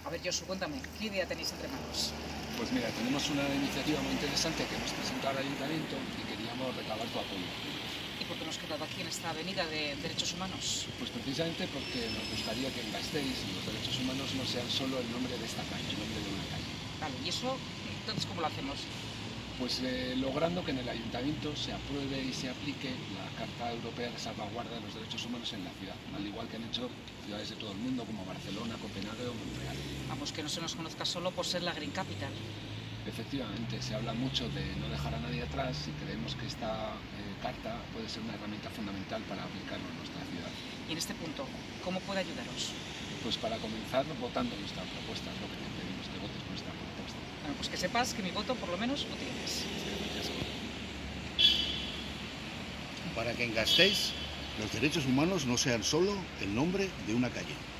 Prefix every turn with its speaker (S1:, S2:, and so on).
S1: A ver, Josu, cuéntame, ¿qué idea tenéis entre manos?
S2: Pues mira, tenemos una iniciativa muy interesante que hemos presentado al Ayuntamiento y queríamos recabar tu apoyo.
S1: ¿Y por qué hemos quedado aquí en esta avenida de derechos humanos?
S2: Pues precisamente porque nos gustaría que en Gasteiz los derechos humanos no sean solo el nombre de esta calle, el nombre de una calle.
S1: Vale, ¿y eso entonces cómo lo hacemos?
S2: Pues logrando que en el Ayuntamiento se apruebe y se aplique la Carta Europea de Salvaguarda de los Derechos Humanos en la ciudad, al igual que han hecho ciudades de todo el mundo como Barcelona, Copenhague o Montreal.
S1: Vamos, que no se nos conozca solo por ser la Green Capital.
S2: Efectivamente, se habla mucho de no dejar a nadie atrás y creemos que esta carta puede ser una herramienta fundamental para aplicarlo en nuestra ciudad.
S1: Y en este punto, ¿cómo puede ayudaros?
S2: Pues para comenzar votando nuestra propuesta, es lo que te pedimos, que votes nuestra propuesta.
S1: Bueno, pues que sepas que mi voto por lo menos lo tienes.
S3: Para que en Gasteiz los derechos humanos no sean solo el nombre de una calle.